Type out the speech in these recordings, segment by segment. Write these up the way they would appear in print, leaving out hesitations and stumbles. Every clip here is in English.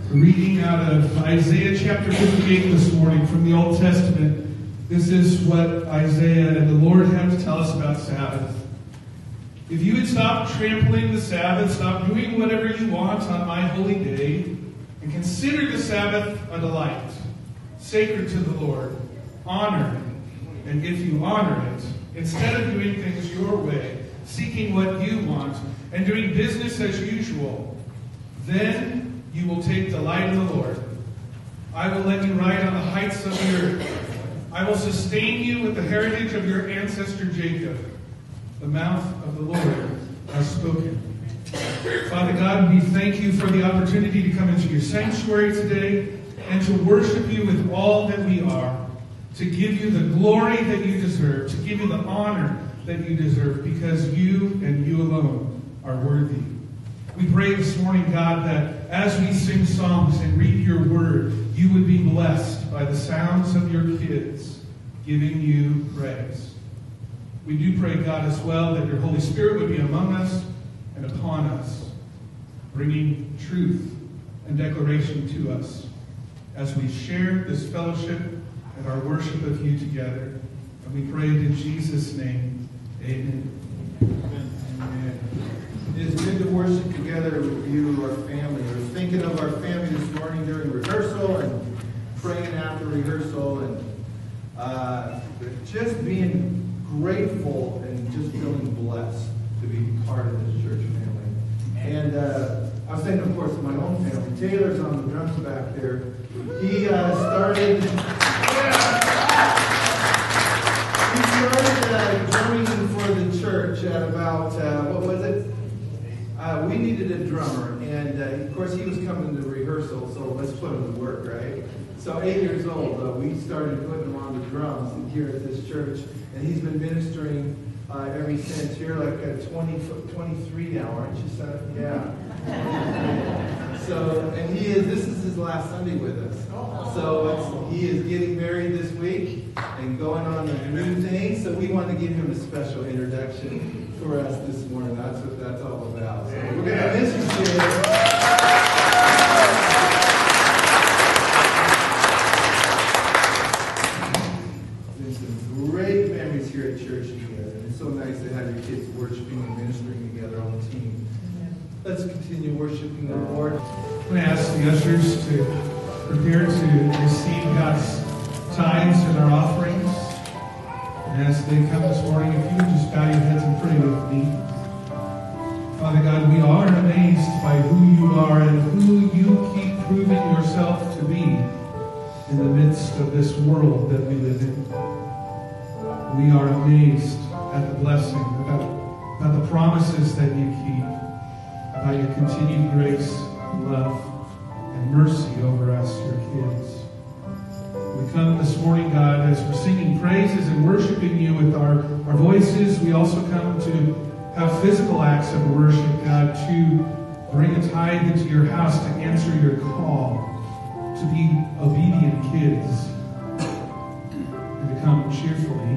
Reading out of Isaiah chapter 58 this morning from the Old Testament. This is what Isaiah and the Lord have to tell us about Sabbath. If you would stop trampling the Sabbath, stop doing whatever you want on my holy day, and consider the Sabbath a delight, sacred to the Lord, honor it. And if you honor it, instead of doing things your way, seeking what you want, and doing business as usual, then you will take delight in the Lord. I will let you ride on the heights of the earth. I will sustain you with the heritage of your ancestor Jacob. The mouth of the Lord has spoken. Father God, we thank you for the opportunity to come into your sanctuary today and to worship you with all that we are, to give you the glory that you deserve, to give you the honor that you deserve, because you and you alone are worthy. We pray this morning, God, that as we sing songs and read your word, you would be blessed by the sounds of your kids giving you praise. We do pray, God, as well, that your Holy Spirit would be among us and upon us, bringing truth and declaration to us as we share this fellowship and our worship of you together. And we pray it in Jesus' name. Amen. Amen. It is good to worship together with you, our family. We're thinking of our family this morning during rehearsal and praying after rehearsal and just being grateful and just feeling blessed to be part of this church family. And I was thinking, of course, of my own family. Taylor's on the drums back there. He started drumming for the church at about, what was it? We needed a drummer, and of course he was coming to rehearsal, so let's put him to work, right? So 8 years old, we started putting him on the drums here at this church, and he's been ministering ever since. You're like 23 now, aren't you, son? Yeah. So, and this is his last Sunday with us. So he is getting married this week and going on a new thing, so we want to give him a special introduction for us this morning. That's what that's all about. So we're going to miss you, Taylor. There's some great memories here at church together. And it's so nice to have your kids worshiping and ministering together on the team. Let's continue worshiping the Lord. I'm going to ask the ushers to prepare to receive God's tithes and our offerings. And as they come this morning, if you would just bow your heads and pray with me. Father God, we are amazed by who you are and who you keep proving yourself to be in the midst of this world that we live in. We are amazed at the blessing, about the promises that you keep, about your continued grace, love, and mercy over us, your kids. We come this morning, God, as we're singing praises and worshiping you with our voices. We also come to have physical acts of worship, God, to bring a tithe into your house, to answer your call, to be obedient kids, and to come cheerfully,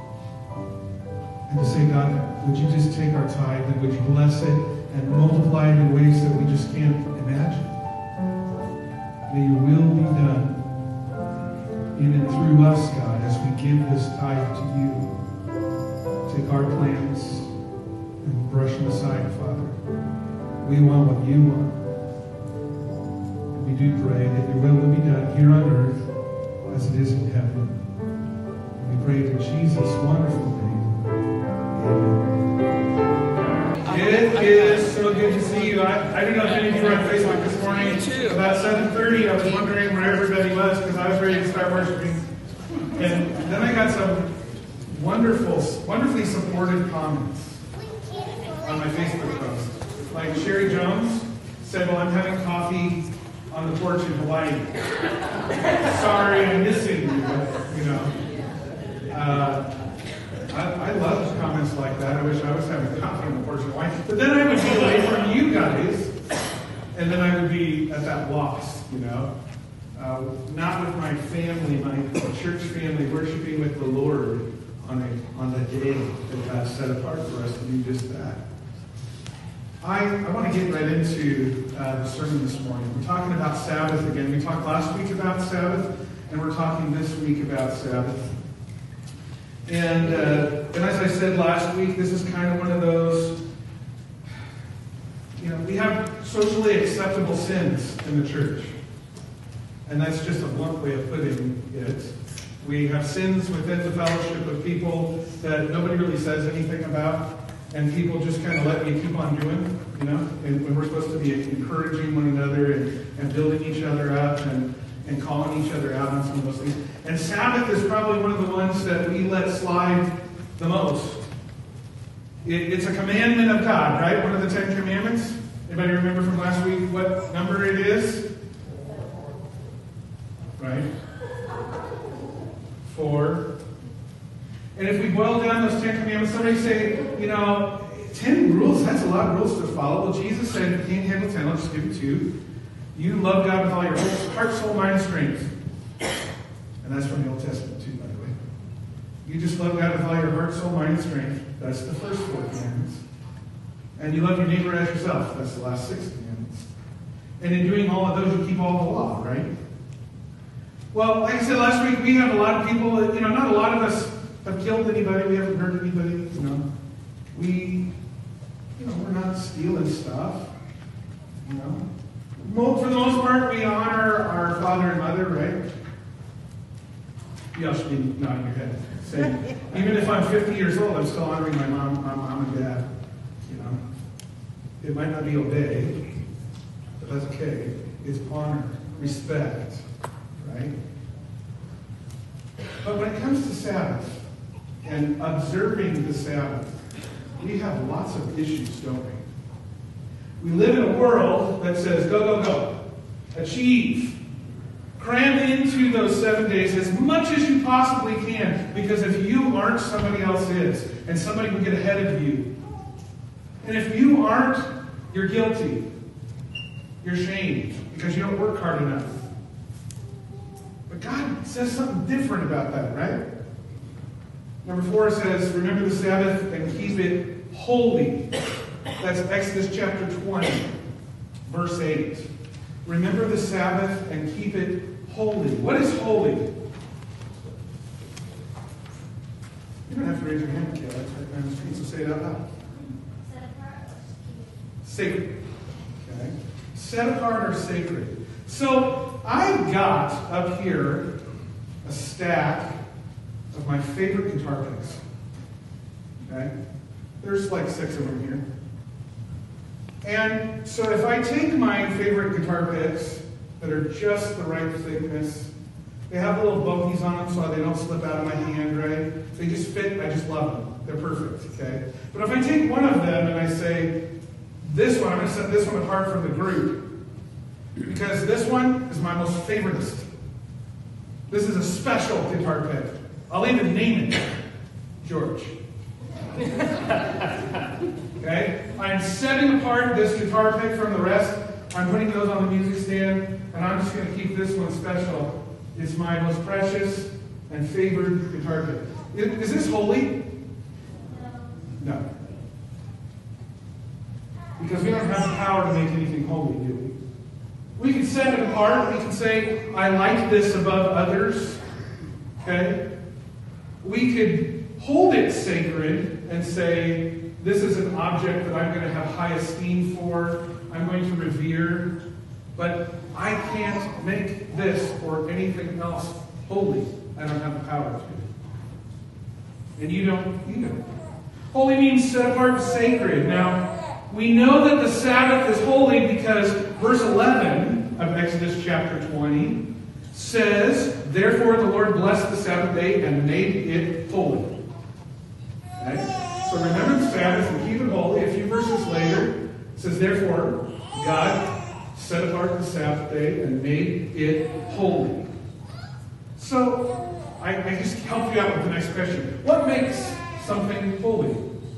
and to say, God, would you just take our tithe and would you bless it and multiply it in ways that we just can't imagine. May your will be done in and through us, God, as we give this tithe to you. Take our plans and brush them aside, Father. We want what you want. And we do pray that your will be done here on earth as it is in heaven. And we pray it in Jesus' wonderful name. Amen. It is so good to see you. I don't know if any of you were on Facebook this morning. About 7:30, I was wondering where everybody was because I was ready to start worshiping. And then I got some wonderfully supportive comments on my Facebook post. Like Sherry Jones said, well, I'm having coffee on the porch in Hawaii. Sorry, I'm missing you, you know. I love comments like that. I wish I was having coffee on the porch in Hawaii. But then I would be away from you guys, and then I would be at that loss, you know. Not with my family, my church family, worshiping with the Lord on the day that God set apart for us to do just that. I want to get right into the sermon this morning. We're talking about Sabbath again. We talked last week about Sabbath, and we're talking this week about Sabbath. And as I said last week, this is kind of one of those, we have socially acceptable sins in the church. And that's just a blunt way of putting it. We have sins within the fellowship of people that nobody really says anything about. And people just kind of let you keep on doing, and when we're supposed to be encouraging one another and building each other up and calling each other out on some of those things. And Sabbath is probably one of the ones that we let slide the most. It's a commandment of God, right? One of the 10 Commandments. Anybody remember from last week what number it is? Right? 4. And if we boil down those 10 Commandments, somebody say, 10 rules, that's a lot of rules to follow. Well, Jesus said, if you can't handle 10, I'll just give you 2. You love God with all your heart, soul, mind, and strength. And that's from the Old Testament too, by the way. You just love God with all your heart, soul, mind, and strength. That's the first 4 commandments. And you love your neighbor as yourself. That's the last 6 commandments. And in doing all of those, you keep all the law, right? Well, like I said last week, we have a lot of people, not a lot of us have killed anybody. We haven't hurt anybody, we're not stealing stuff, For the most part, we honor our father and mother, right? You all should be nodding your head. Saying, even if I'm 50 years old, I'm still honoring my mom and dad. It might not be obey, but that's okay. It's honor, respect, right? But when it comes to Sabbath and observing the Sabbath, we have lots of issues, don't we? We live in a world that says, go, go, go. Achieve. Cram into those 7 days as much as you possibly can, because if you aren't, somebody else is. And somebody will get ahead of you. And if you aren't, you're guilty. You're shamed because you don't work hard enough. But God says something different about that, right? Number 4 says, remember the Sabbath and keep it holy. That's Exodus chapter 20, verse 8. Remember the Sabbath and keep it holy. What is holy? You don't have to raise your hand, Kayla. I'm just going to say it out loud. Sacred. Okay. Set apart or sacred. So I got up here a stack of my favorite guitar picks. Okay? There's like 6 of them here. And so if I take my favorite guitar picks that are just the right thickness, they have little bogeys on them so they don't slip out of my hand, right? They just fit, I just love them. They're perfect, okay? But if I take one of them and I say, this one, I'm going to set this one apart from the group, because this one is my most favoriteest. This is a special guitar pick. I'll even name it George. Okay? I'm setting apart this guitar pick from the rest. I'm putting those on the music stand, and I'm just going to keep this one special. It's my most precious and favored guitar pick. Is this holy? No. Because we don't have the power to make anything holy, do we? We can set it apart. We can say, I like this above others. Okay? We could hold it sacred and say, this is an object that I'm going to have high esteem for. I'm going to revere. But I can't make this or anything else holy. I don't have the power to. And you don't either. Holy means set apart and sacred. Now, we know that the Sabbath is holy because verse 11 of Exodus chapter 20 says, therefore the Lord blessed the Sabbath day and made it holy. Okay? So remember the Sabbath and keep it holy. A few verses later, it says, therefore God set apart the Sabbath day and made it holy. So I just help you out with the next question. What makes something holy?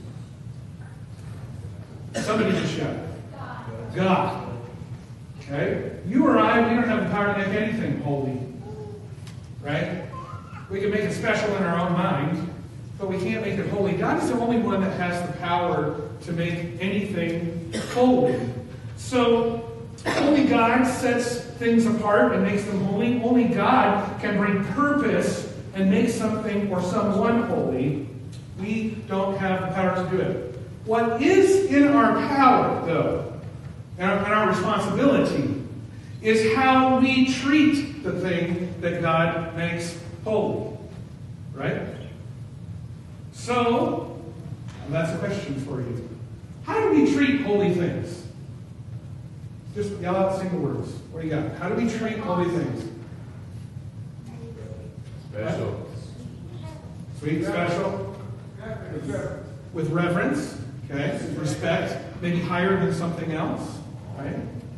Somebody just shout. God. Okay? You or I, we don't have the power to make anything holy. Right? We can make it special in our own mind. but we can't make it holy. God is the only one that has the power to make anything holy. So, only God sets things apart and makes them holy. Only God can bring purpose and make something or someone holy. We don't have the power to do it. What is in our power, though, and our responsibility, is how we treat the thing that God makes holy. Right? So, that's a question for you. How do we treat holy things? Just yell out single words. What do you got? How do we treat holy things? Special. Sweet, special. With reverence, okay? With respect, maybe higher than something else, right?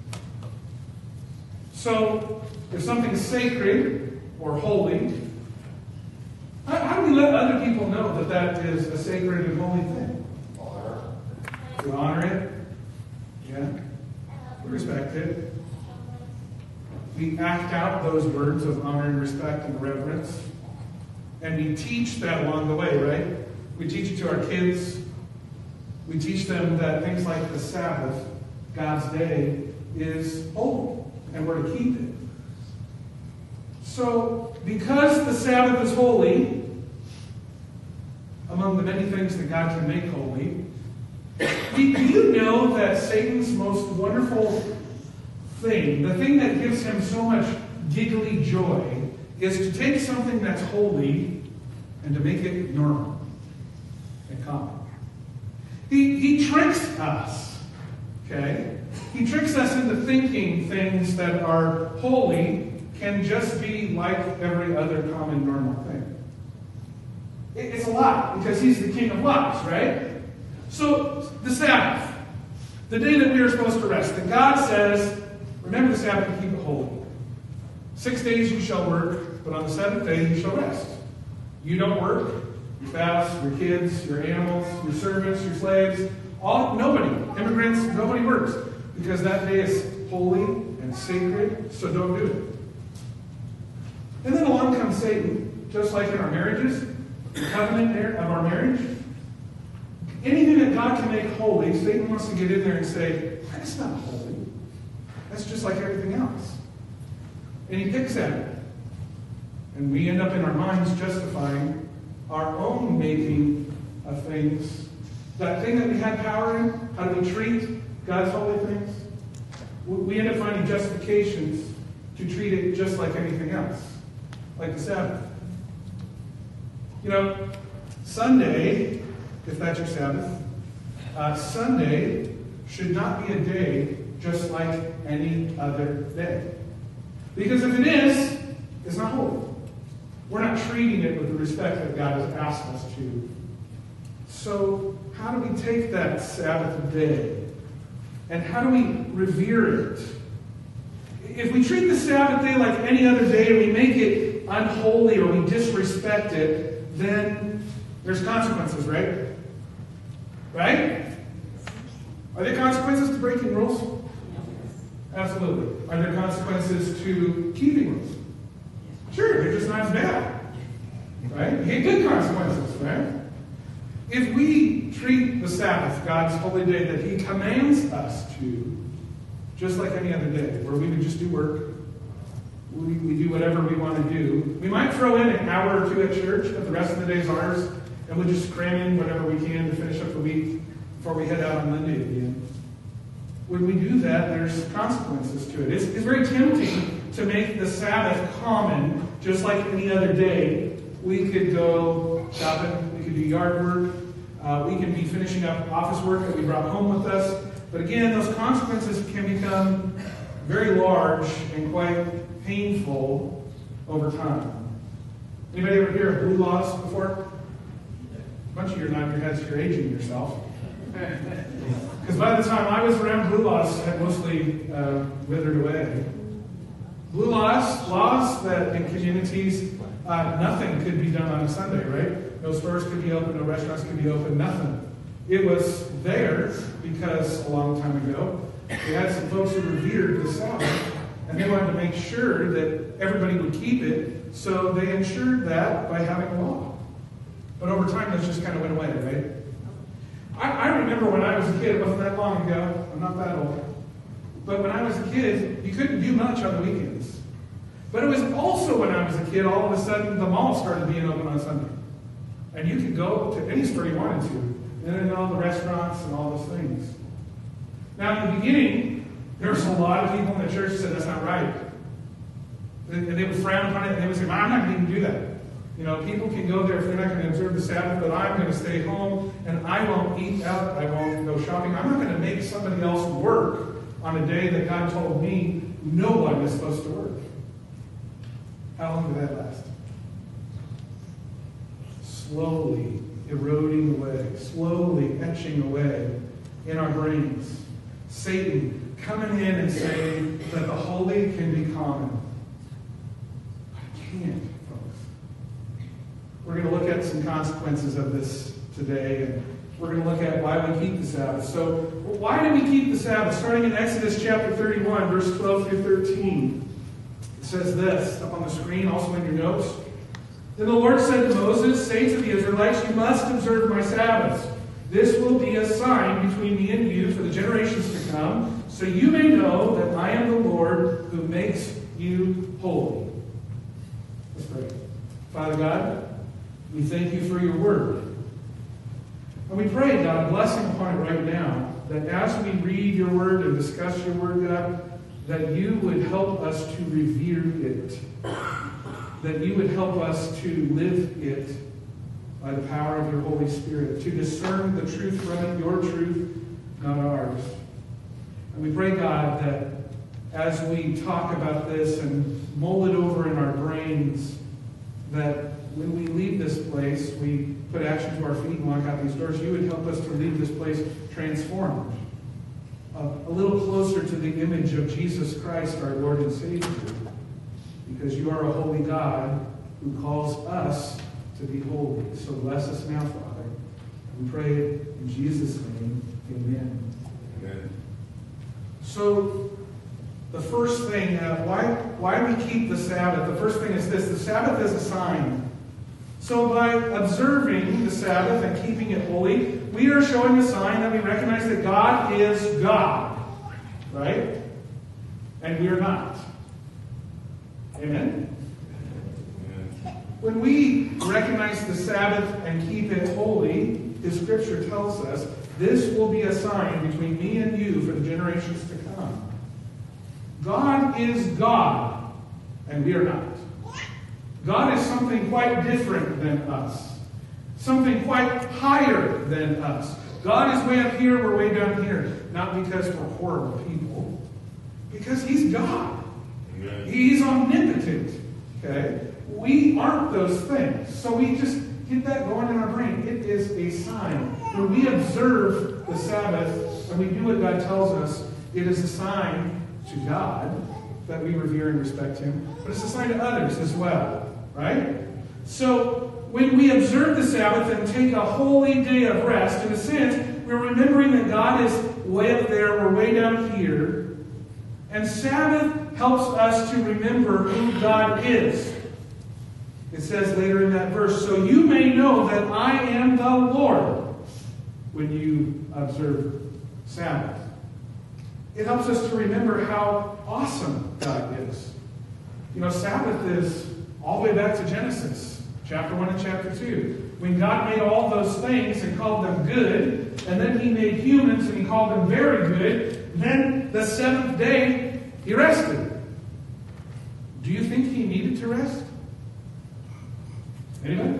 So, if something's sacred or holy, how do we let other people know that that is a sacred and holy thing? We honor it. Yeah. We respect it. We act out those words of honor and respect and reverence. And we teach that along the way, right? We teach it to our kids. We teach them that things like the Sabbath, God's day, is holy. And we're to keep it. So, because the Sabbath is holy, among the many things that God can make holy, do you know that Satan's most wonderful thing, the thing that gives him so much giggly joy, is to take something that's holy and to make it normal and common? He tricks us, okay? He tricks us into thinking things that are holy can just be like every other common normal thing. It's a lie, because he's the king of lies, right? So, the Sabbath, the day that we are supposed to rest, that God says, remember the Sabbath and keep it holy. 6 days you shall work, but on the seventh day you shall rest. You don't work, your spouse, your kids, your animals, your servants, your slaves, nobody, immigrants, nobody works, because that day is holy and sacred, so don't do it. And then along comes Satan, just like in our marriages, the covenant of our marriage. Anything that God can make holy, Satan wants to get in there and say, that's not holy. That's just like everything else. And he picks at it. And we end up in our minds justifying our own making of things. That thing that we had power in, how do we treat God's holy things? We end up finding justifications to treat it just like anything else. Like the Sabbath. You know, Sunday, if that's your Sabbath, Sunday should not be a day just like any other day. Because if it is, it's not holy. We're not treating it with the respect that God has asked us to. So, how do we take that Sabbath day? And how do we revere it? If we treat the Sabbath day like any other day and we make it unholy or we disrespect it, then there's consequences, right? Right? Are there consequences to breaking rules? Absolutely. Are there consequences to keeping rules? Sure, they're just not as bad. Right? You get good consequences, right? If we treat the Sabbath, God's holy day that He commands us to, just like any other day, where we would just do work, we do whatever we want to do. We might throw in an hour or two at church, but the rest of the day is ours, and we'll just cram in whatever we can to finish up the week before we head out on Monday again. When we do that, there's consequences to it. It's very tempting to make the Sabbath common, just like any other day. We could go shopping, we could do yard work, we could be finishing up office work that we brought home with us. But again, those consequences can become very large and quite painful over time. Anybody ever hear of blue laws before? A bunch of you are nodding your heads, you're aging yourself. Because by the time I was around, blue laws had mostly withered away. Blue laws that in communities, nothing could be done on a Sunday, right? No stores could be open, no restaurants could be open, nothing. It was there because a long time ago, we had some folks who revered the Sabbath, and they wanted to make sure that everybody would keep it, so they ensured that by having a law. But over time, those just kind of went away, right? I remember when I was a kid, it wasn't that long ago, I'm not that old, but when I was a kid, you couldn't do much on the weekends. But it was also when I was a kid, all of a sudden, the mall started being open on Sunday. And you could go to any store you wanted to. And then all the restaurants and all those things. Now, in the beginning, there was a lot of people in the church who said, that's not right. And they would frown upon it, and they would say, I'm not going to do that. You know, people can go there if they're not going to observe the Sabbath, but I'm going to stay home, and I won't eat out, I won't go shopping. I'm not going to make somebody else work on a day that God told me no one is supposed to work. How long did that last? Slowly eroding away, slowly etching away in our brains. Satan coming in and saying that the holy can be common. But it can't, folks. We're going to look at some consequences of this today, and we're going to look at why we keep the Sabbath. So, why do we keep the Sabbath? Starting in Exodus chapter 31, verse 12 through 13. It says this, up on the screen, also in your notes. Then the Lord said to Moses, say to the Israelites, you must observe my Sabbaths. This will be a sign between me and you for the generations to come, so you may know that I am the Lord who makes you holy. Let's pray. Father God, we thank you for your word. And we pray, God, blessing upon it right now, that as we read your word and discuss your word, God, that you would help us to revere it. That you would help us to live it by the power of your Holy Spirit, to discern the truth from it, your truth, not ours. And we pray, God, that as we talk about this and mull it over in our brains, that when we leave this place, we put action to our feet and walk out these doors, you would help us to leave this place transformed, a little closer to the image of Jesus Christ, our Lord and Savior. Because you are a holy God who calls us to be holy. So bless us now, Father. We pray it in Jesus' name. Amen. Amen. So the first thing, why we keep the Sabbath, the first thing is this. The Sabbath is a sign. So by observing the Sabbath and keeping it holy, we are showing a sign that we recognize that God is God. Right? And we are not. Amen? When we recognize the Sabbath and keep it holy, the Scripture tells us, this will be a sign between me and you for the generations to come. God is God, and we are not. God is something quite different than us. Something quite higher than us. God is way up here, we're way down here. Not because we're horrible people. Because He's God. Amen. He's omnipotent. Okay? We aren't those things. So we just get that going in our brain. It is a sign. When we observe the Sabbath and we do what God tells us, it is a sign to God that we revere and respect Him. But it's a sign to others as well. Right? So when we observe the Sabbath and take a holy day of rest, in a sense, we're remembering that God is way up there, we're way down here. And Sabbath helps us to remember who God is. It says later in that verse, so you may know that I am the Lord when you observe Sabbath. It helps us to remember how awesome God is. You know, Sabbath is all the way back to Genesis, chapter 1 and chapter 2. When God made all those things and called them good, and then He made humans and He called them very good, then the seventh day He rested. Do you think He needed to rest? Anybody?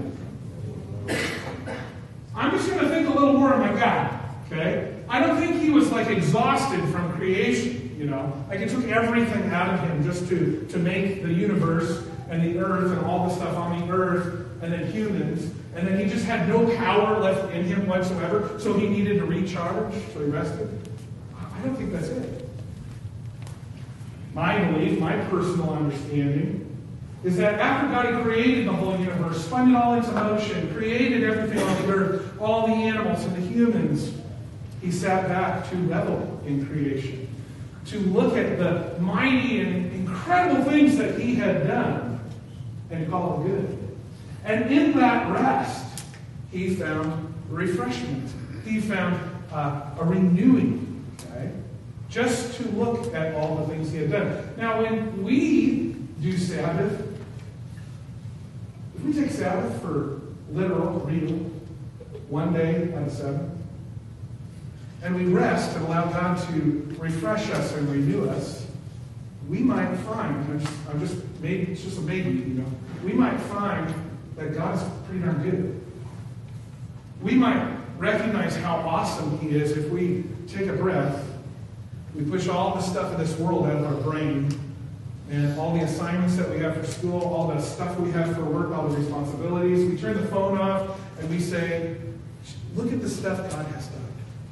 I'm just going to think a little more of my God, okay? I don't think He was like exhausted from creation, you know? Like it took everything out of Him just to make the universe and the earth and all the stuff on the earth and then humans. And then He just had no power left in Him whatsoever, so He needed to recharge, so He rested. I don't think that's it. My belief, my personal understanding, is that after God created the whole universe, spun it all into motion, created everything on the earth, all the animals and the humans, He sat back to revel in creation, to look at the mighty and incredible things that He had done, and call it good. And in that rest, he found refreshment. He found a renewing, okay? Just to look at all the things he had done. Now, when we do Sabbath, if we take Sabbath for literal, real, one day out of 7, and we rest and allow God to refresh us and renew us, we might find, maybe it's just a maybe, we might find that God's pretty darn good. We might recognize how awesome he is if we take a breath, we push all the stuff in this world out of our brain, and all the assignments that we have for school, all the stuff we have for work, all the responsibilities. We turn the phone off and we say, look at the stuff God has done.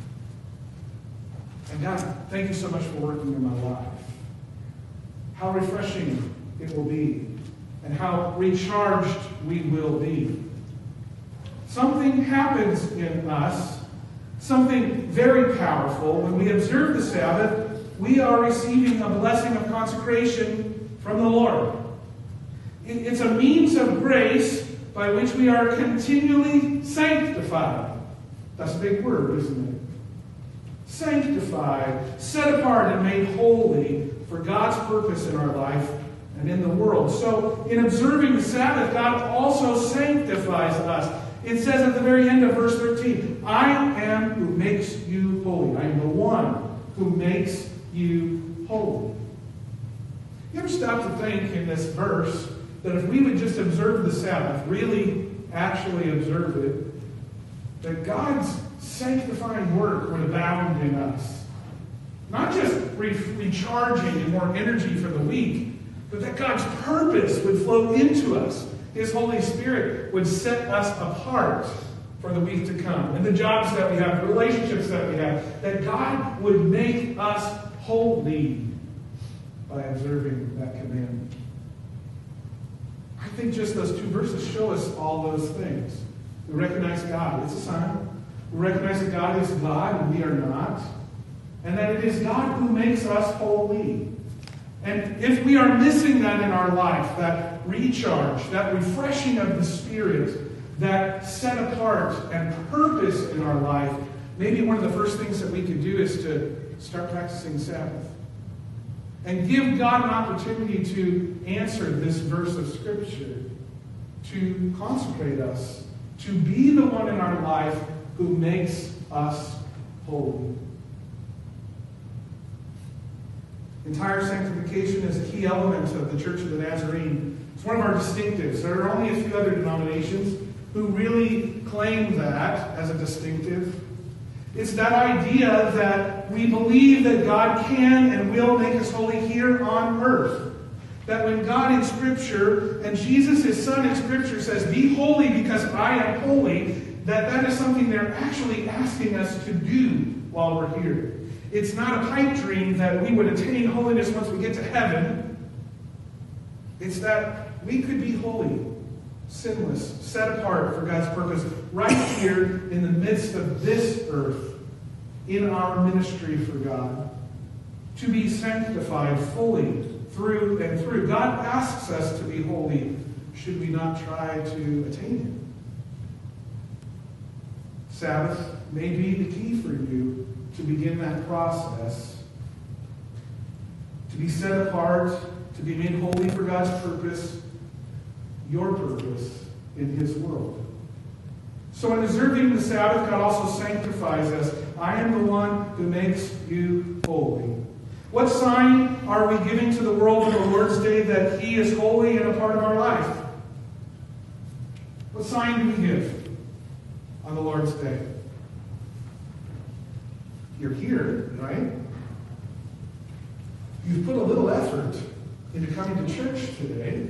And God, thank you so much for working in my life. How refreshing it will be, and how recharged we will be. Something happens in us, something very powerful. When we observe the Sabbath, we are receiving a blessing of consecration from the Lord. It's a means of grace by which we are continually sanctified. That's a big word, isn't it? Sanctified, set apart, and made holy for God's purpose in our life and in the world. So, in observing the Sabbath, God also sanctifies us. It says at the very end of verse 13, I am who makes you holy. I am the one who makes you holy. You ever stop to think in this verse that if we would just observe the Sabbath, really actually observe it, that God's sanctifying work would abound in us? Not just recharging and more energy for the week, but that God's purpose would flow into us. His Holy Spirit would set us apart for the week to come. And the jobs that we have, the relationships that we have, that God would make us holy by observing that commandment. I think just those 2 verses show us all those things. We recognize God. It's a sign. We recognize that God is God and we are not. And that it is God who makes us holy. And if we are missing that in our life, that recharge, that refreshing of the Spirit, that set apart and purpose in our life, maybe one of the first things that we could do is to start practicing Sabbath. And give God an opportunity to answer this verse of Scripture, to consecrate us, to be the one in our life who makes us holy. Entire sanctification is a key element of the Church of the Nazarene. It's one of our distinctives. There are only a few other denominations who really claim that as a distinctive. It's that idea that we believe that God can and will make us holy here on earth. That when God in Scripture, and Jesus, His Son in Scripture, says, be holy because I am holy, that is something they're actually asking us to do while we're here. It's not a pipe dream that we would attain holiness once we get to heaven. It's that we could be holy, sinless, set apart for God's purpose right here in the midst of this earth, in our ministry for God. To be sanctified fully through and through. God asks us to be holy. Should we not try to attain Him? Sabbath may be the key for you to begin that process. To be set apart, to be made holy for God's purpose, your purpose in His world. So in observing the Sabbath, God also sanctifies us. I am the one who makes you holy. What sign are we giving to the world on the Lord's Day that He is holy and a part of our life? What sign do we give on the Lord's Day? You're here, right? You've put a little effort into coming to church today.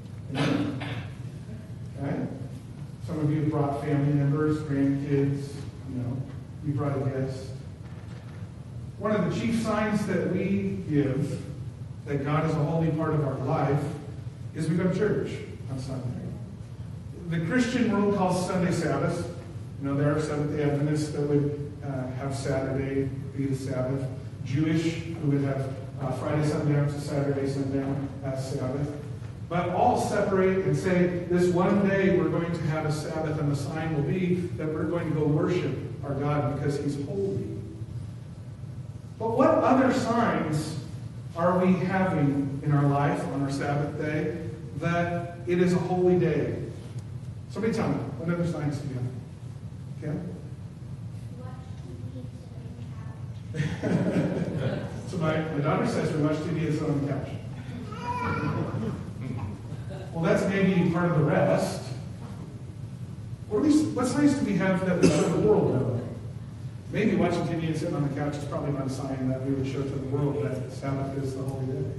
Okay? Some of you have brought family members, grandkids, you brought a guest. One of the chief signs that we give that God is a holy part of our life is we go to church on Sunday. The Christian world calls Sunday Sabbath. There are Seventh-day Adventists that would have Saturday be the Sabbath. Jewish who would have Friday, sundown to Saturday, sundown as Sabbath. but all separate and say, this one day we're going to have a Sabbath, and the sign will be that we're going to go worship our God because He's holy. But what other signs are we having in our life on our Sabbath day that it is a holy day? Somebody tell me, what other signs do you have? Okay? So my daughter says we watch TV and sit on the couch. Well, that's maybe part of the rest. Or at least, what signs do we have that we show the world know? Maybe watching TV and sitting on the couch is probably not a sign that we would show to the world that Sabbath is the holy day.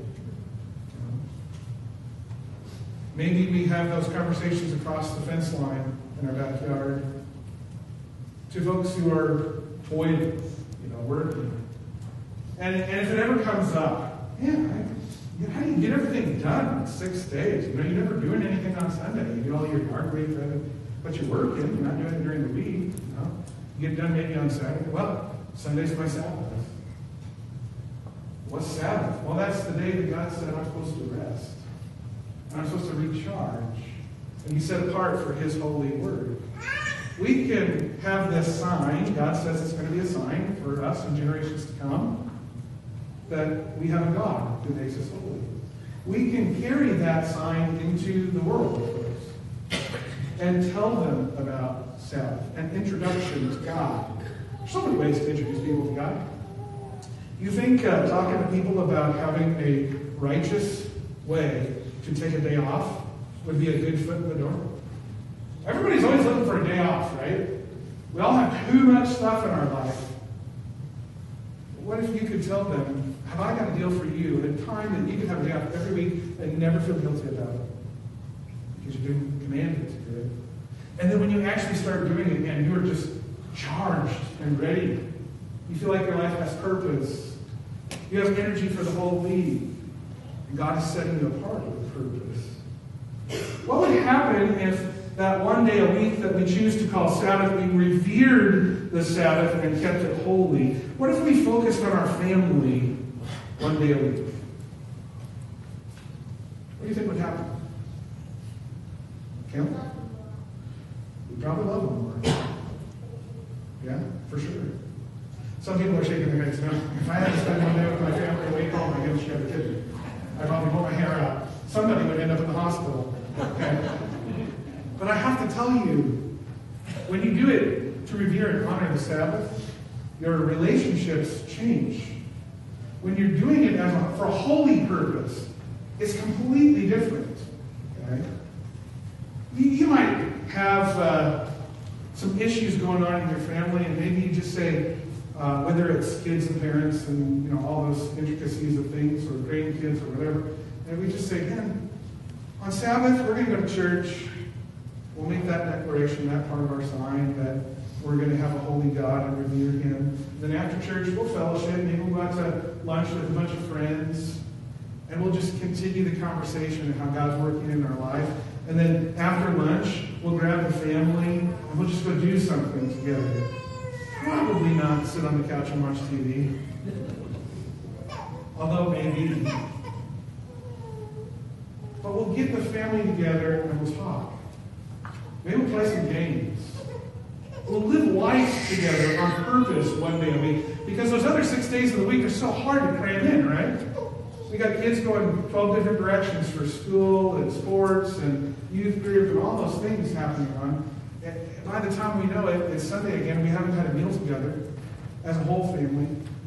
Maybe we have those conversations across the fence line in our backyard. To folks who are toiling, working. And if it ever comes up, how do you get everything done in 6 days? You're never doing anything on Sunday. You do all your yard work, but you're working. You're not doing it during the week. You get done maybe on Saturday. Well, Sunday's my Sabbath. What's Sabbath? Well, that's the day that God said I'm supposed to rest. And I'm supposed to recharge and be set apart for His holy word. We can have this sign. God says it's going to be a sign for us and generations to come that we have a God who makes us holy. We can carry that sign into the world and tell them about Sabbath, an introduction to God. There's so many ways to introduce people to God. You think talking to people about having a righteous way to take a day off would be a good foot in the door? Everybody's always looking for a day off, right? We all have too much stuff in our life. What if you could tell them, have I got a deal for you at a time that you can have a day off every week and never feel guilty about it? Because you've been commanded to do it. And then when you actually start doing it, man, you are just charged and ready. You feel like your life has purpose. You have energy for the whole week. And God is setting you apart with purpose. What would happen if that one day a week that we choose to call Sabbath, we revered the Sabbath and kept it holy? What if we focused on our family one day a week? What do you think would happen? Kim? We'd probably love them more. Yeah, for sure. Some people are shaking their heads. No, if I had to spend one day with my family a week, oh my goodness, you have a kid. I'd probably pull my hair out. Somebody would end up in the hospital. Okay? But I have to tell you, when you do it to revere and honor the Sabbath, your relationships change. When you're doing it for a holy purpose, it's completely different. Okay? You might have some issues going on in your family, and maybe you just say, whether it's kids and parents and all those intricacies of things, or grandkids or whatever, and we just say, man, on Sabbath we're going to go to church. We'll make that declaration, that part of our sign, that we're going to have a holy God and revere Him. Then after church, we'll fellowship. Maybe we'll go out to lunch with a bunch of friends. And we'll just continue the conversation of how God's working in our life. And then after lunch, we'll grab the family and we'll just go do something together. Probably not sit on the couch and watch TV. Although maybe. But we'll get the family together and we'll talk. Maybe we'll play some games. We'll live life together on purpose one day a week. Because those other 6 days of the week are so hard to cram in, right? We got kids going 12 different directions for school and sports and youth group and all those things happening on. And by the time we know it, it's Sunday again. We haven't had a meal together as a whole family.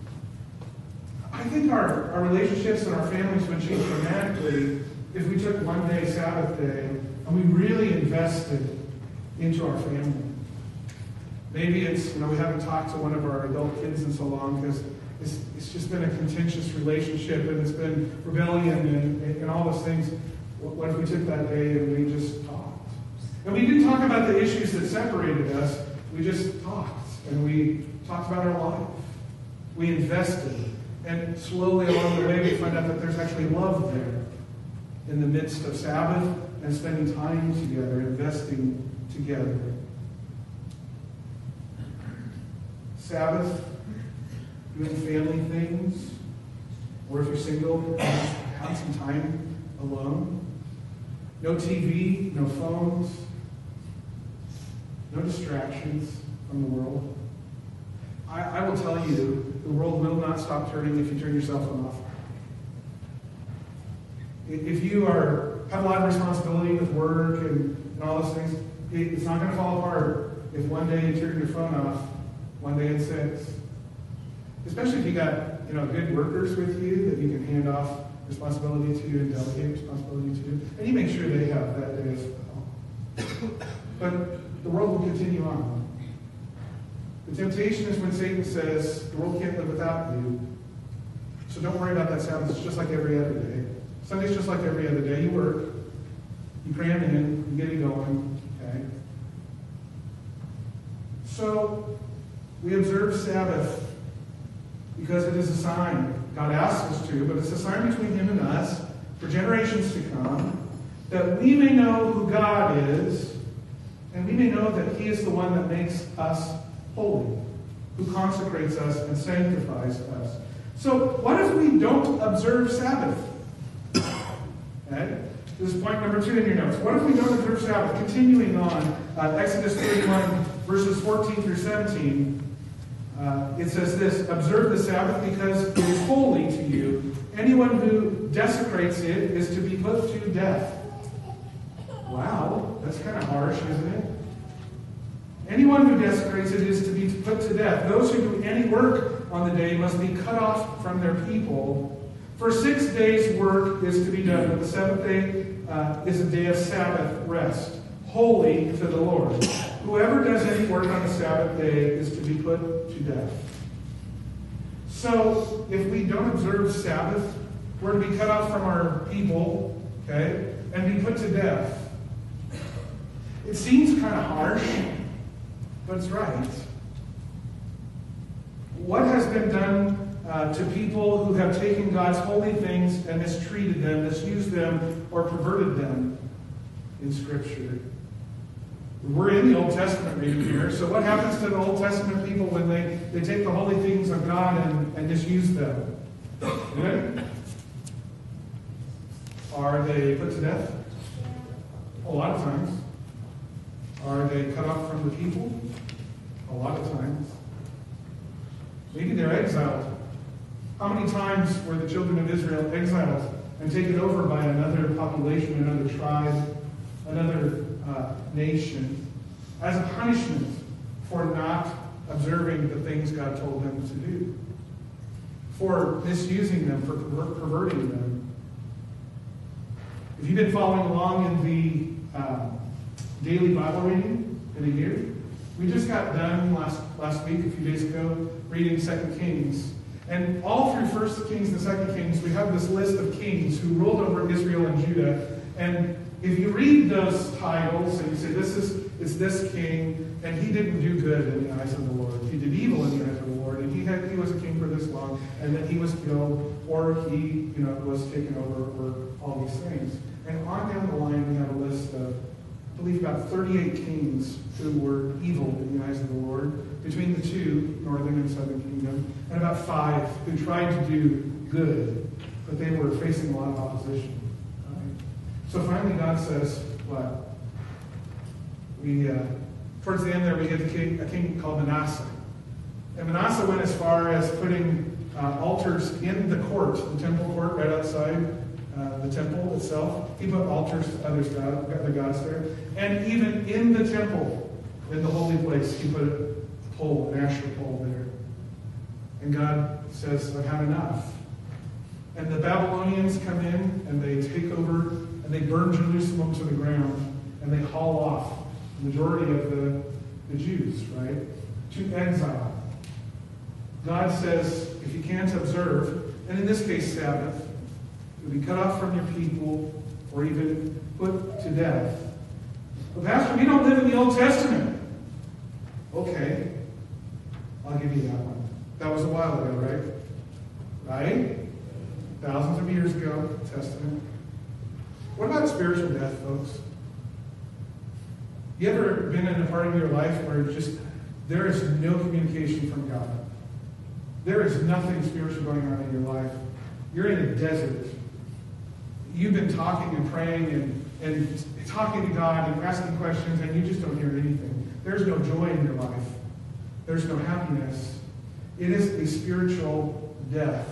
I think our relationships and our families would change dramatically if we took one day, Sabbath day, and we really invested into our family. Maybe it's, we haven't talked to one of our adult kids in so long because it's just been a contentious relationship and it's been rebellion and all those things. What if we took that day and we just talked? And we didn't talk about the issues that separated us. We just talked. And we talked about our life. We invested. And slowly along the way we find out that there's actually love there in the midst of Sabbath and spending time together, investing together. Sabbath, doing family things, or if you're single, have some time alone. No TV, no phones, no distractions from the world. I will tell you, the world will not stop turning if you turn your cell phone off. If you have a lot of responsibility with work and all those things, it's not going to fall apart if one day you turn your phone off, one day it sits. Especially if you got good workers with you that you can hand off responsibility to and delegate responsibility to. And you make sure they have that day as well. But the world will continue on. The temptation is when Satan says, the world can't live without you. So don't worry about that Sabbath. It's just like every other day. Sunday's just like every other day. You work, you cram in, you get it going. Okay? So we observe Sabbath because it is a sign. God asks us to, but it's a sign between Him and us for generations to come, that we may know who God is, and we may know that He is the one that makes us holy, who consecrates us and sanctifies us. So what if we don't observe Sabbath? Okay? This is point number 2 in your notes. What if we don't observe Sabbath? Continuing on, Exodus 31, verses 14 through 17, it says this: observe the Sabbath because it is holy to you. Anyone who desecrates it is to be put to death. Wow, that's kind of harsh, isn't it? Anyone who desecrates it is to be put to death. Those who do any work on the day must be cut off from their people. For 6 days' work is to be done, but the seventh day is a day of Sabbath rest, holy to the Lord. Whoever does any work on the Sabbath day is to be put to death. So, if we don't observe Sabbath, we're to be cut off from our people, okay, and be put to death. It seems kind of harsh, but it's right. What has been done to people who have taken God's holy things and mistreated them, misused them, or perverted them in Scripture? We're in the Old Testament reading here, so what happens to the Old Testament people when they take the holy things of God and misuse them? Good? Are they put to death? A lot of times. Are they cut off from the people? A lot of times. Maybe they're exiled. How many times were the children of Israel exiled and taken over by another population, another tribe, another nation, as a punishment for not observing the things God told them to do, for misusing them, for perverting them? If you've been following along in the daily Bible reading in a year, we just got done last week, a few days ago, reading 2 Kings. And all through 1 Kings and 2 Kings, we have this list of kings who ruled over Israel and Judah. And if you read those titles and you say, it's this king, and he didn't do good in the eyes of the Lord. He did evil in the eyes of the Lord, and he was a king for this long, and then he was killed, or he was taken over, or all these things. And on down the line, we have a list of, I believe, about 38 kings who were evil in the eyes of the Lord, between the two, northern and southern kingdom, and about 5 who tried to do good, but they were facing a lot of opposition. Right? So finally God says, what? Towards the end there, we get a king called Manasseh. And Manasseh went as far as putting altars in the court, the temple court right outside the temple itself. He put altars to other gods there. And even in the temple, in the holy place, he put a pole, an Asherah pole there. And God says, I've had enough. And the Babylonians come in, and they take over, and they burn Jerusalem to the ground, and they haul off the majority of the Jews, right, to exile. God says, if you can't observe, and in this case Sabbath, you'll be cut off from your people, or even put to death. But Pastor, we don't live in the Old Testament. Okay, I'll give you that one. That was a while ago, right? Right? Thousands of years ago, Testament. What about spiritual death, folks? You ever been in a part of your life where there is no communication from God? There is nothing spiritual going on in your life. You're in a desert. You've been talking and praying and talking to God and asking questions, and you just don't hear anything. There's no joy in your life. There's no happiness. It is a spiritual death.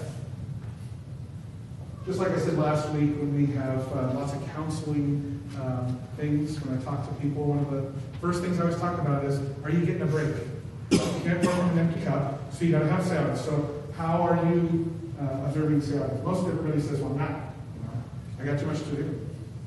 Just like I said last week when we have lots of counseling things, when I talk to people, one of the first things I always talk about is, are you getting a break? You can't pour from an empty cup, so you got to have Sabbath. So how are you observing Sabbath? Most of everybody says, well, I'm not. I got too much to do.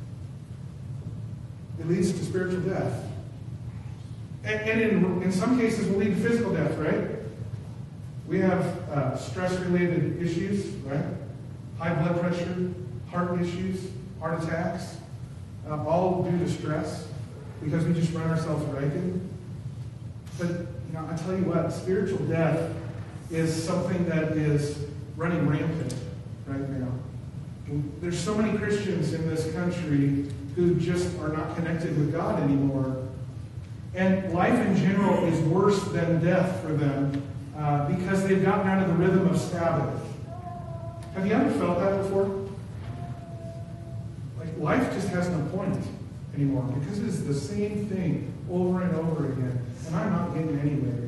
It leads to spiritual death. And in some cases, will lead to physical death, right? We have stress-related issues, right? High blood pressure, heart issues, heart attacks, all due to stress because we just run ourselves ragged. But, I tell you what, spiritual death is something that is running rampant right now. There's so many Christians in this country who just are not connected with God anymore. And life in general is worse than death for them because they've gotten out of the rhythm of Sabbath. Have you ever felt that before? Like life just has no point anymore because it is the same thing over and over again. And I'm not getting anywhere.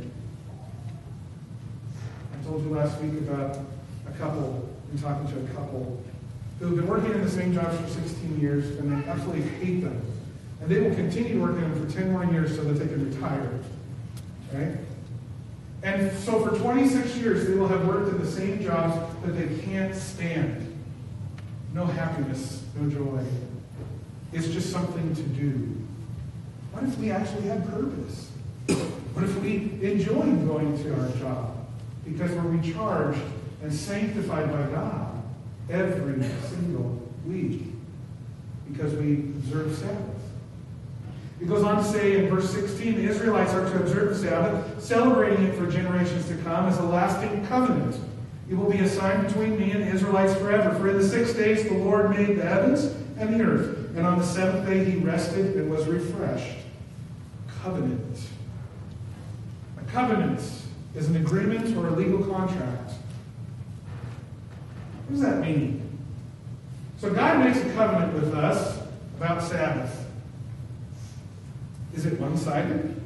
I told you last week about a couple, I'm talking to a couple who have been working in the same jobs for 16 years and they absolutely hate them. And they will continue working them for 10 more years so that they can retire. Right? And so for 26 years, they will have worked in the same jobs that they can't stand. No happiness, no joy. It's just something to do. What if we actually had purpose? What if we enjoyed going to our job? Because we're recharged and sanctified by God every single week. Because we observe Sabbath. It goes on to say in verse 16, the Israelites are to observe the Sabbath, celebrating it for generations to come as a lasting covenant. It will be a sign between me and the Israelites forever. For in the 6 days the Lord made the heavens and the earth, and on the seventh day he rested and was refreshed. Covenant. A covenant is an agreement or a legal contract. What does that mean? So God makes a covenant with us about Sabbath. Is it one-sided?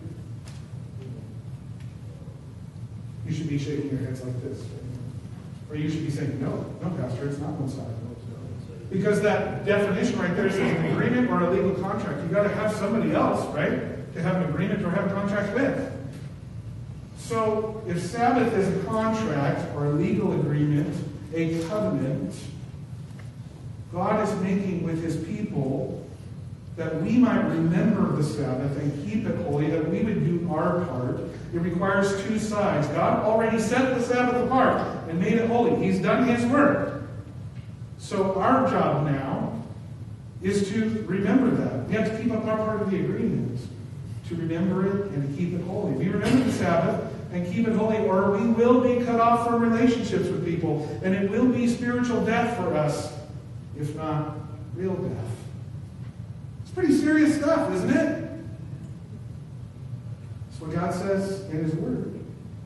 You should be shaking your heads like this. Or you should be saying, no, Pastor, it's not one-sided. Because that definition right there says an agreement or a legal contract. You've got to have somebody else, right, to have an agreement or have a contract with. So if Sabbath is a contract or a legal agreement, a covenant, God is making with his people that we might remember the Sabbath and keep it holy, that we would do our part. It requires two sides. God already set the Sabbath apart and made it holy. He's done his work. So our job now is to remember that. We have to keep up our part of the agreement, to remember it and to keep it holy. We remember the Sabbath and keep it holy, or we will be cut off from relationships with people, and it will be spiritual death for us, if not real death. It's pretty serious stuff, isn't it? That's what God says in his word.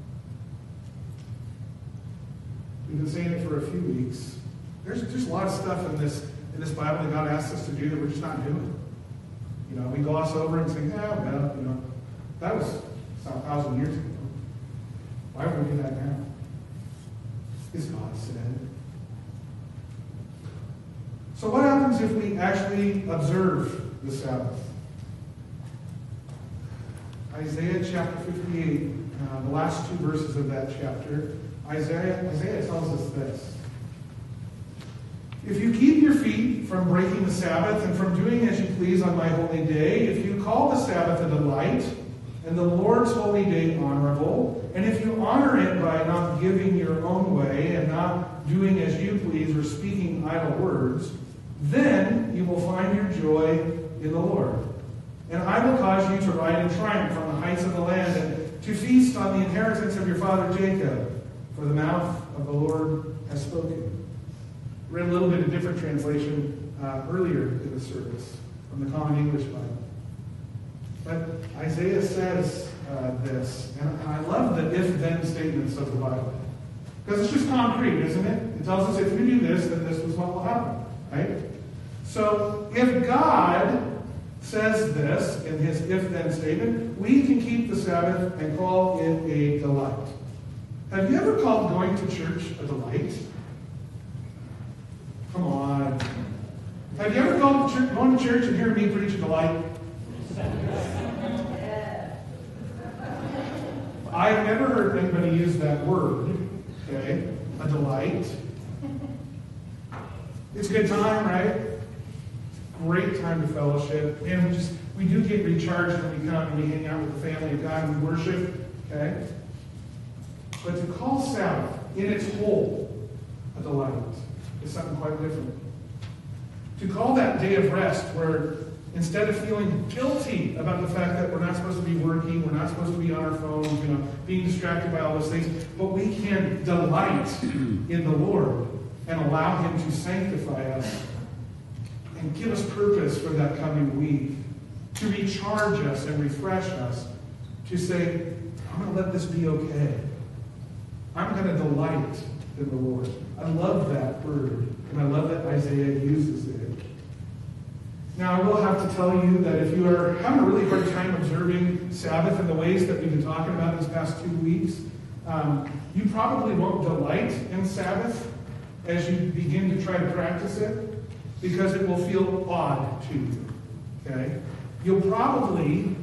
We've been saying it for a few weeks. There's a lot of stuff in this Bible that God asks us to do that we're just not doing. We gloss over and say, well, that was 1,000 years ago. Why would we do that now? Because God said. So what happens if we actually observe the Sabbath? Isaiah chapter 58, the last two verses of that chapter, Isaiah tells us this. If you keep your feet from breaking the Sabbath and from doing as you please on my holy day, if you call the Sabbath a delight and the Lord's holy day honorable, and if you honor it by not giving your own way and not doing as you please or speaking idle words, then you will find your joy in the Lord. And I will cause you to ride in triumph on the heights of the land and to feast on the inheritance of your father Jacob, for the mouth of the Lord has spoken. I read a little bit of different translation earlier in the service from the Common English Bible. But Isaiah says this, and I love the if-then statements of the Bible. Because it's just concrete, isn't it? It tells us if you do this, then this is what will happen. Right? So if God says this in his if-then statement, we can keep the Sabbath and call it a delight. Have you ever called going to church a delight? Come on. Have you ever called going to church and hearing me preach a delight? I've never heard anybody use that word, okay? A delight. It's a good time, right? Great time to fellowship. And we do get recharged when we come and we hang out with the family of God and we worship, okay? But to call Sabbath in its whole a delight is something quite different. To call that day of rest where instead of feeling guilty about the fact that we're not supposed to be working, we're not supposed to be on our phones, being distracted by all those things, but we can delight in the Lord and allow him to sanctify us and give us purpose for that coming week, to recharge us and refresh us, to say, I'm going to let this be okay. I'm going to delight in the Lord. I love that word, and I love that Isaiah uses it. Now, I will have to tell you that if you are having a really hard time observing Sabbath in the ways that we've been talking about these past 2 weeks, you probably won't delight in Sabbath as you begin to try to practice it, because it will feel odd to you. Okay? You'll probably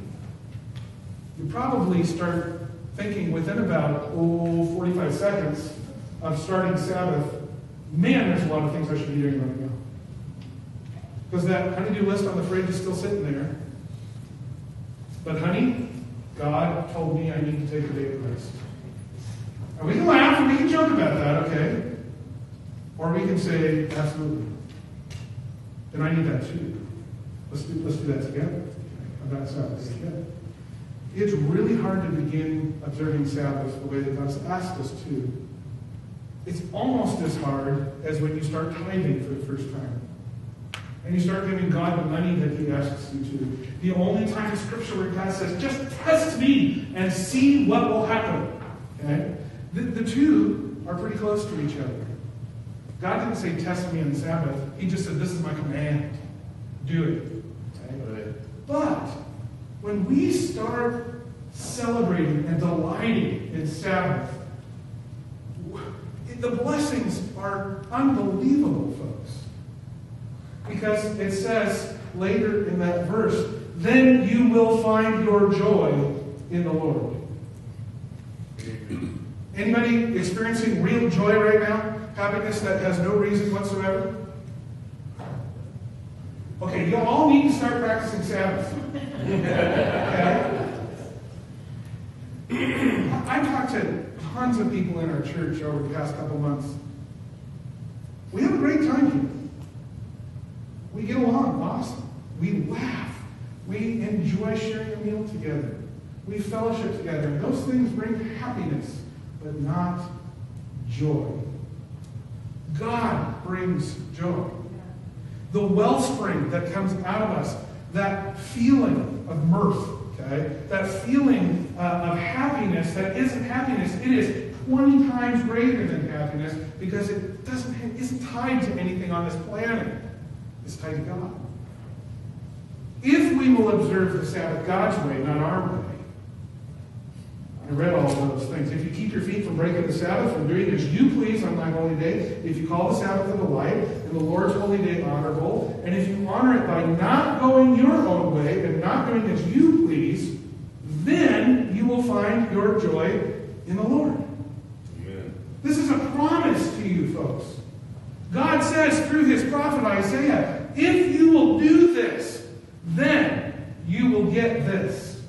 start thinking within about 45 seconds of starting Sabbath, man, there's a lot of things I should be doing right now. Because that honey-do list on the fridge is still sitting there. But honey, God told me I need to take a day of rest. And we can laugh and we can joke about that, okay? Or we can say, absolutely. Then I need that too. Let's do that together. About Sabbath together. It's really hard to begin observing Sabbath the way that God's asked us to. It's almost as hard as when you start tithing for the first time. And you start giving God the money that he asks you to. The only time in Scripture where God says, just test me and see what will happen. Okay? The two are pretty close to each other. God didn't say, test me on Sabbath. He just said, this is my command. Do it. Okay? Right. But when we start celebrating and delighting in Sabbath, the blessings are unbelievable, folks. Because it says later in that verse, then you will find your joy in the Lord. Anybody experiencing real joy right now? Happiness that has no reason whatsoever? Okay, you all need to start practicing Sabbath. Okay? I've talked to tons of people in our church over the past couple months. We have a great time here. We get along awesome. We laugh. We enjoy sharing a meal together. We fellowship together. And those things bring happiness, but not joy. God brings joy. The wellspring that comes out of us, that feeling of mirth, okay? That feeling of happiness that isn't happiness. It is 20 times greater than happiness because it isn't tied to anything on this planet. It's tied to God. If we will observe the Sabbath God's way, not our way. I read all of those things. If you keep your feet from breaking the Sabbath, from doing as you please on my holy day, if you call the Sabbath a delight, and the Lord's holy day honorable, and if you honor it by not going your own way and not doing as you please, then you will find your joy in the Lord. Amen. This is a promise to you, folks. God says through his prophet Isaiah, if you will do this, then you will get this.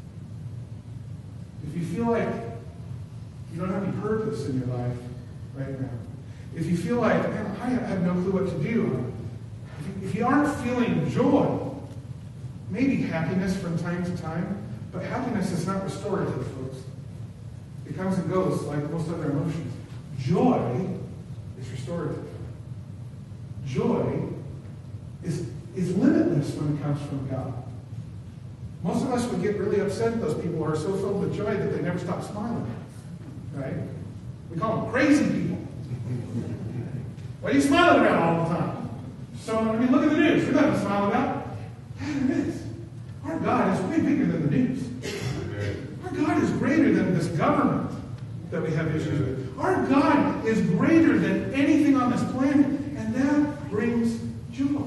If you feel like you don't have any purpose in your life right now, if you feel like, man, I have no clue what to do, if you aren't feeling joy, maybe happiness from time to time, but happiness is not restorative, folks. It comes and goes like most other emotions. Joy is restorative. Joy is limitless when it comes from God. Most of us would get really upset at those people who are so filled with joy that they never stop smiling. Right? We call them crazy people. What are you smiling about all the time? So, I mean, look at the news. There's nothing to smile about. Yeah, there is. Our God is way bigger than the news. Our God is greater than this government that we have issues with. Our God is greater than anything on this planet, and that brings joy.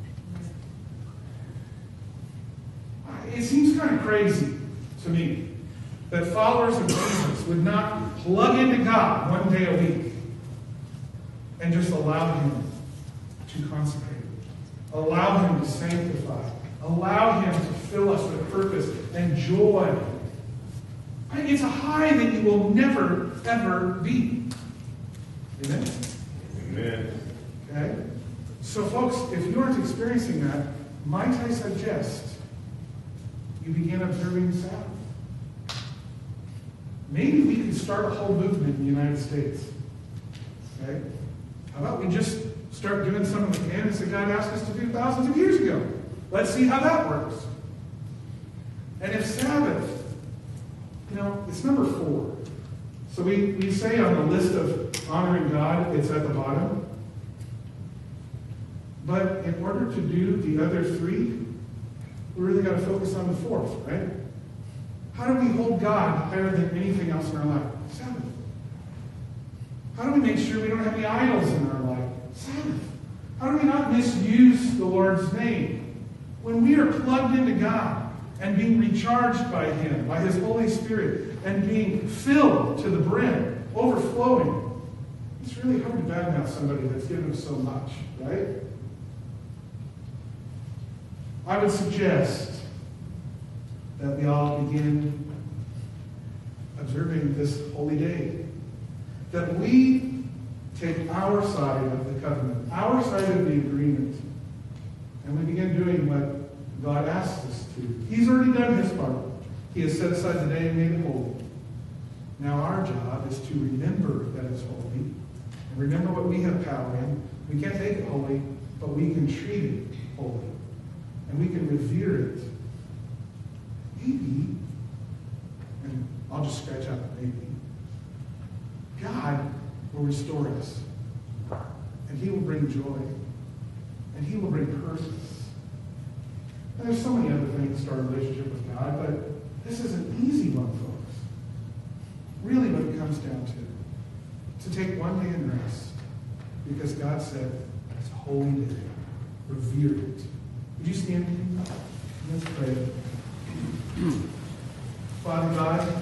It seems kind of crazy to me that followers of Jesus would not plug into God one day a week and just allow Him to consecrate, allow Him to sanctify, allow Him to fill us with purpose and joy. It's a high that you will never, ever be. Amen? Amen. Okay? So, folks, if you aren't experiencing that, might I suggest you begin observing the Sabbath? Maybe we could start a whole movement in the United States. Okay? How about we just start doing some of the commandments that God asked us to do thousands of years ago? Let's see how that works. And if Sabbath, it's number 4. So we say on the list of honoring God, it's at the bottom. But in order to do the other 3, we really got to focus on the 4th, right? How do we hold God higher than anything else in our life? Sabbath. How do we make sure we don't have any idols in our life? Sabbath. How do we not misuse the Lord's name? When we are plugged into God and being recharged by Him, by His Holy Spirit, and being filled to the brim, overflowing, it's really hard to badmouth somebody that's given us so much, right? I would suggest that we all begin observing this holy day. That we take our side of the covenant, our side of the agreement, and we begin doing what God asks us to. He's already done His part. He has set aside the day and made it holy. Now our job is to remember that it's holy, and remember what we have power in. We can't make it holy, but we can treat it holy. And we can revere it. Maybe, and I'll just scratch out the maybe, God will restore us. And He will bring joy. And He will bring purpose. And there's so many other things to our relationship with God, but this is an easy one, folks. Really what it comes down to take one day and rest. Because God said, it's a holy day. Revere it. Would you stand? Let's pray. Father God,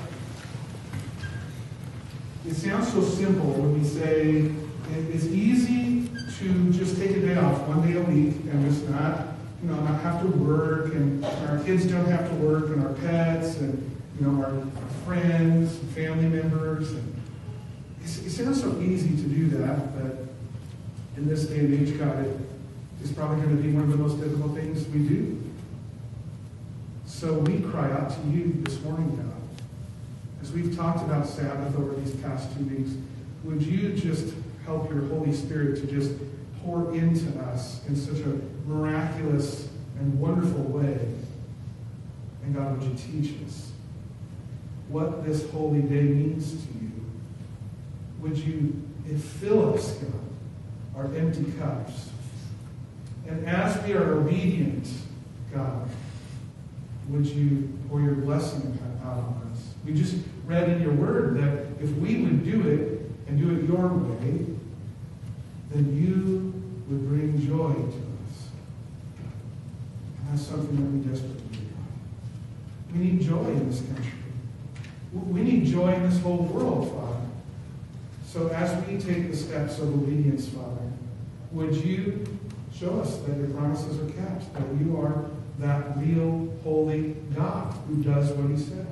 it sounds so simple when we say it's easy to just take a day off one day a week and just not have to work, and our kids don't have to work, and our pets, and our friends, and family members. And it sounds so easy to do that, but in this day and age, God, it's probably going to be one of the most difficult things we do. So we cry out to you this morning, God. As we've talked about Sabbath over these past 2 weeks, would you just help your Holy Spirit to just pour into us in such a miraculous and wonderful way? And God, would you teach us what this holy day means to you? Would you fill us, God, our empty cups? And as we are obedient, God, would you pour your blessing out on us? We just read in your word that if we would do it and do it your way, then you would bring joy to us. And that's something that we desperately need. We need joy in this country. We need joy in this whole world, Father. So as we take the steps of obedience, Father, would you show us that your promises are kept, that you are that real, holy God who does what He says.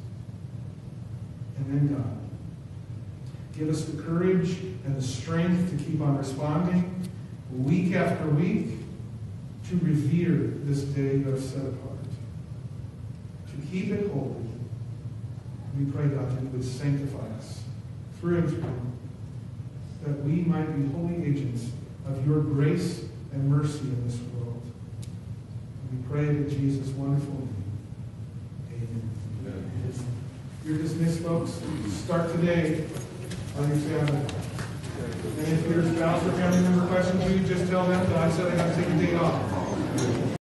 And then, God, give us the courage and the strength to keep on responding week after week to revere this day you have set apart, to keep it holy. We pray, God, that you would sanctify us through and through, that we might be holy agents of your grace and mercy in this world. We pray in Jesus' wonderful name. Amen. You're dismissed, folks. Start today on your Sabbath. And if your spouse or family member questions you, just tell them God said I got to take a day off.